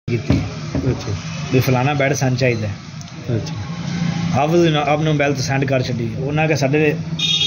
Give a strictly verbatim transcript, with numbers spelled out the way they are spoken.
ਕੀਤੀ ਅੱਛਾ ਵੀ ਫਲਾਣਾ ਬੈਡ ਸਾਨੂੰ ਚਾਹੀਦਾ। ਅੱਛਾ ਆਪ ਆਪ ਨੂੰ ਮੋਬਾਈਲ ਤੋਂ ਸੈਂਡ ਕਰ ਛੱਡੀ। ਉਹਨਾਂ ਕੇ ਸਾਡੇ